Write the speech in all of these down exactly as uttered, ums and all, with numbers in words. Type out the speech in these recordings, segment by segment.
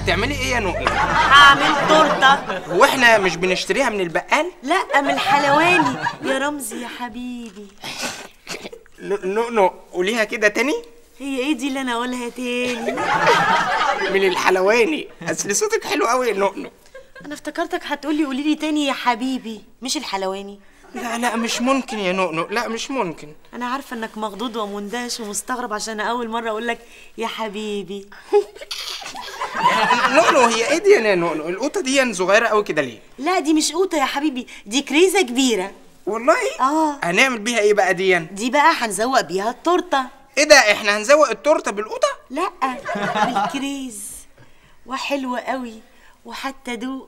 هتعملي ايه يا نؤنؤ؟ هعمل تورته. هو احنا مش بنشتريها من البقال؟ لا، من الحلواني يا رمزي يا حبيبي. نؤنؤ قوليها كده تاني. هي ايه دي اللي انا اقولها تاني؟ من الحلواني. اصل صوتك حلو قوي يا نؤنؤ. انا افتكرتك هتقولي قولي لي تاني يا حبيبي، مش الحلواني. لا لا مش ممكن يا نؤنؤ، لا مش ممكن. انا عارفه انك مخضوض ومندهش ومستغرب عشان اول مره اقول لك يا حبيبي. نؤنؤ هي ايه دي يا نؤنؤ؟ القوطه دي صغيره قوي كده ليه؟ لا دي مش قوطه يا حبيبي، دي كريزه كبيره. والله؟ اه. هنعمل بيها ايه بقى دي؟ دي بقى هنزوق بيها التورته. ايه ده؟ احنا هنزوق التورته بالقوطه؟ لا بالكريز، وحلوه قوي وحتى دوق.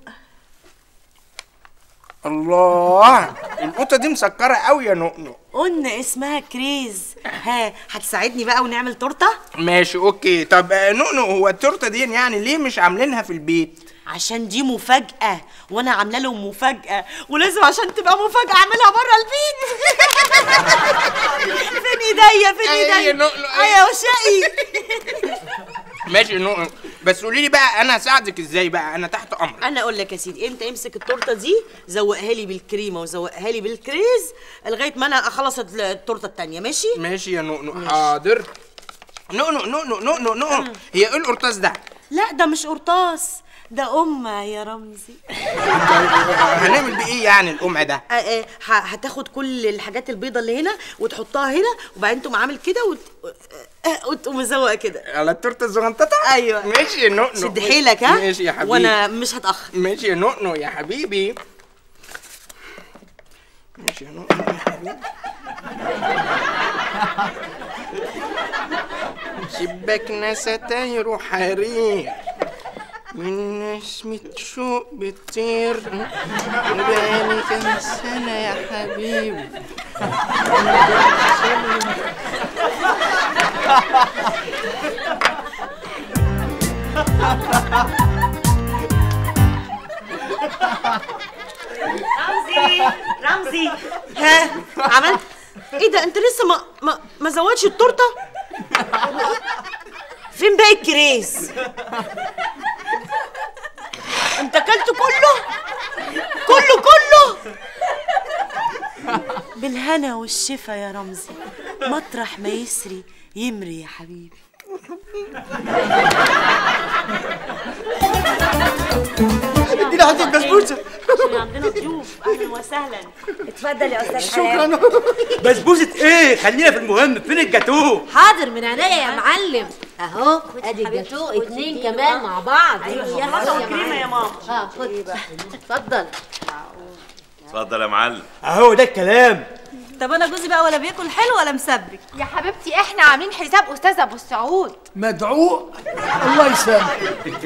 الله، القوطه دي مسكره قوي يا نؤنؤ. قلنا اسمها كريز. ها هتساعدني بقى ونعمل تورته؟ ماشي اوكي. طب نؤنؤ هو التورته دي يعني ليه مش عاملينها في البيت؟ عشان دي مفاجأة، وانا عامله لهم مفاجأة، ولازم عشان تبقى مفاجأة اعملها بره البيت. فين ايديا فين ايديا؟ يا نؤنؤ يا وشقي. ماشي يا نؤنؤ، بس قولي لي بقى انا اساعدك ازاي بقى؟ انا تحت امرك. انا اقول لك يا سيدي، انت امسك التورته دي زوقها لي بالكريمه وزوقها لي بالكريز لغايه ما انا اخلص التورته الثانيه. ماشي ماشي يا نؤنؤ. حاضر. نؤنؤ نؤنؤ نؤنؤ نؤنؤ هي ايه القرطاس ده؟ لا ده مش قرطاس، ده قمع يا رمزي. هنعمل بيه ايه يعني القمع ده؟ آه آه هتاخد كل الحاجات البيضه اللي هنا وتحطها هنا، وبعدين تقوم عامل كده وت... آه وتقوم مزوقه كده على التورته الزغنططه. ايوه ماشي يا نؤنؤ. شد حيلك ها. ماشي يا حبيبي وانا مش هتاخر. ماشي يا نؤنؤ يا حبيبي. ماشي يا نؤنؤ يا حبيبي. شباكنا ستاير حرير من نسمة شوق بتطير بقالي كام سنة يا حبيبي. رمزي رمزي ها عملت ايه ده؟ انت لسه ما ما ما زودش التورته؟ فين باقي الكريز؟ انت اكلت كله كله كله؟ بالهنا والشفا يا رمزي، مطرح ما يسري يمري يا حبيبي. ادينا حته بسبوسه عشان عندنا ضيوف. اهلا وسهلا. اتفضل يا استاذ. شكرا. بسبوسه ايه؟ خلينا في المهم. فين الجاتوه؟ حاضر من عينيا يا معلم. اهو ادي الجاتوه اتنين كمان مع بعض. ايوه حاجه كريمه يا ماما. اه خد اتفضل. اتفضل يا معلم. اهو ده الكلام. طب انا جوزي بقى ولا بياكل حلو ولا مسبك؟ يا حبيبتي احنا عاملين حساب استاذ ابو السعود. مدعو الله يسامحك.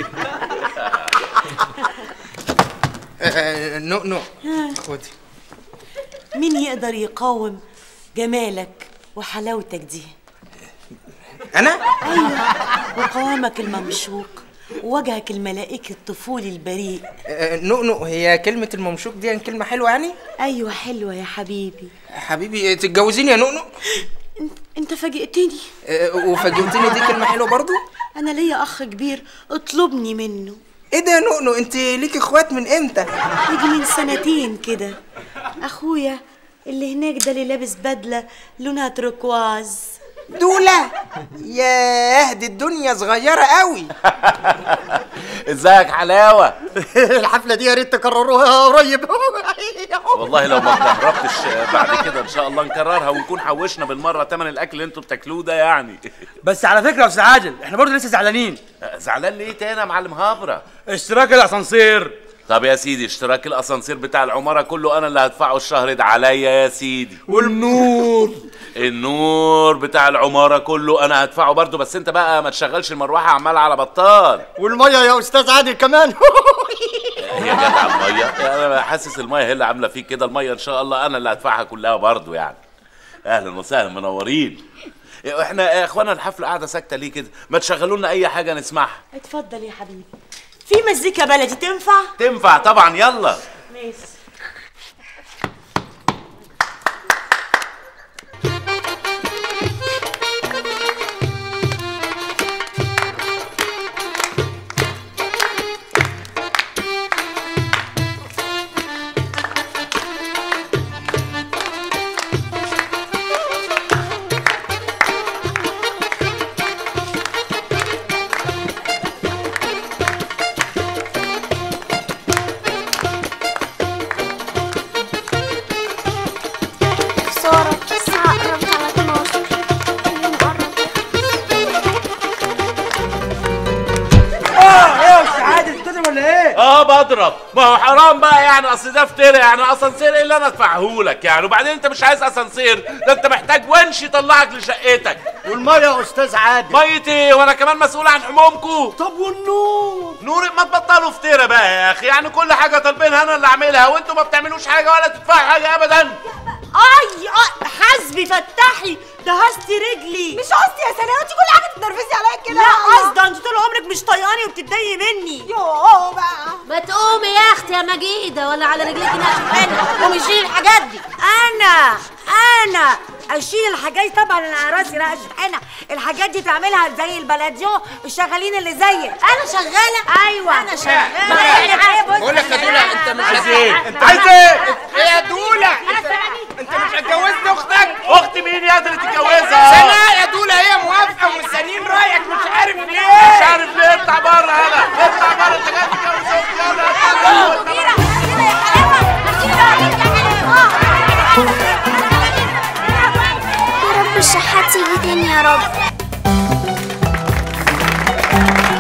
نؤنؤ خدي. مين يقدر يقاوم جمالك وحلاوتك دي؟ انا؟ ايوه، وقوامك الممشوق ووجهك الملائكي الطفولي البريء. نؤنؤ هي كلمة الممشوق دي كلمة حلوة يعني؟ ايوه حلوة يا حبيبي. حبيبي تتجوزيني يا نؤنؤ؟ انت فاجئتني. وفاجئتني دي كلمة حلوة برضو؟ انا ليا اخ كبير اطلبني منه. ايه ده يا نؤنؤ؟ انت ليكي اخوات من امتى؟ يجي من سنتين كده. اخويا اللي هناك ده اللي لابس بدلة لونها تركواز. دولة؟ ياه دي الدنيا صغيرة قوي. ازيك حلاوة؟ الحفلة دي يا ريت تكرروها قريب. والله لو ما اتكهربتش بعد كده ان شاء الله نكررها ونكون حوشنا بالمرة تمن الاكل اللي انتوا بتاكلوه ده يعني. بس على فكرة يا استاذ عادل احنا برضه لسه زعلانين. زعلان ليه تاني يا معلم هابرة؟ اشتراك الاسانسير. طب يا سيدي اشتراك الاسانسير بتاع العمارة كله انا اللي هدفعه الشهر ده عليا يا سيدي. والنور النور بتاع العمارة كله انا هدفعه برضه، بس انت بقى ما تشغلش المروحة عمال على بطال. والمية يا استاذ عادل كمان. هي جت على المية؟ انا حاسس المية هي اللي عاملة فيك كده. المية ان شاء الله انا اللي هدفعها كلها برضه يعني. اهلا وسهلا منورين. احنا يا اخوانا الحفلة قاعدة ساكتة ليه كده؟ ما تشغلوا لنا اي حاجة نسمعها. اتفضل يا حبيبي. في مزيكا بلدي تنفع؟ تنفع طبعا يلا. ماشي. اضرب. ما هو حرام بقى يعني، اصل ده فطيره يعني، اسانسير ايه اللي انا ادفعهولك يعني؟ وبعدين انت مش عايز اسانسير، ده انت محتاج ونش يطلعك لشقتك. والميه يا استاذ عادل؟ ميه ايه وانا كمان مسؤول عن حمومكم؟ طب والنور؟ نور ما تبطلوا فطيره بقى يا اخي، يعني كل حاجه طالبينها انا اللي اعملها وانتوا ما بتعملوش حاجه ولا تدفعوا حاجه ابدا. اي اه حسبي فتحي دهستي رجلي. مش قصدي يا سناء، انت كل حاجه تتنرفزي عليا كده. لا قصدي انت طول عمرك مش طيقاني وبتتضايقي مني. يوه بقى. ما تقومي يا اختي يا مجيده، ولا على رجليكي نقش حلو. قومي شيلي الحاجات دي. انا انا اشيل الحاجات دي؟ طبعا انا على راسي رقش حنه. الحاجات دي تعملها زي البلديو الشغالين اللي زيك. انا شغاله؟ ايوه انا شغاله. بقول لك يا دوله انت مش عايز ايه؟ انت عايز ايه؟ ايه يا دوله؟ انت مش اتجوزت اختك؟ اختي مين يا اللي تتجوزها؟ سناء يا دوله هي موافقه ومستنيين رايك مش عارف ليه. مش عارف ليه. اطلع بره يلا، اطلع بره، انت جاي تتجوز اختي. يلا يا رب الشحات يجي تاني يا رب.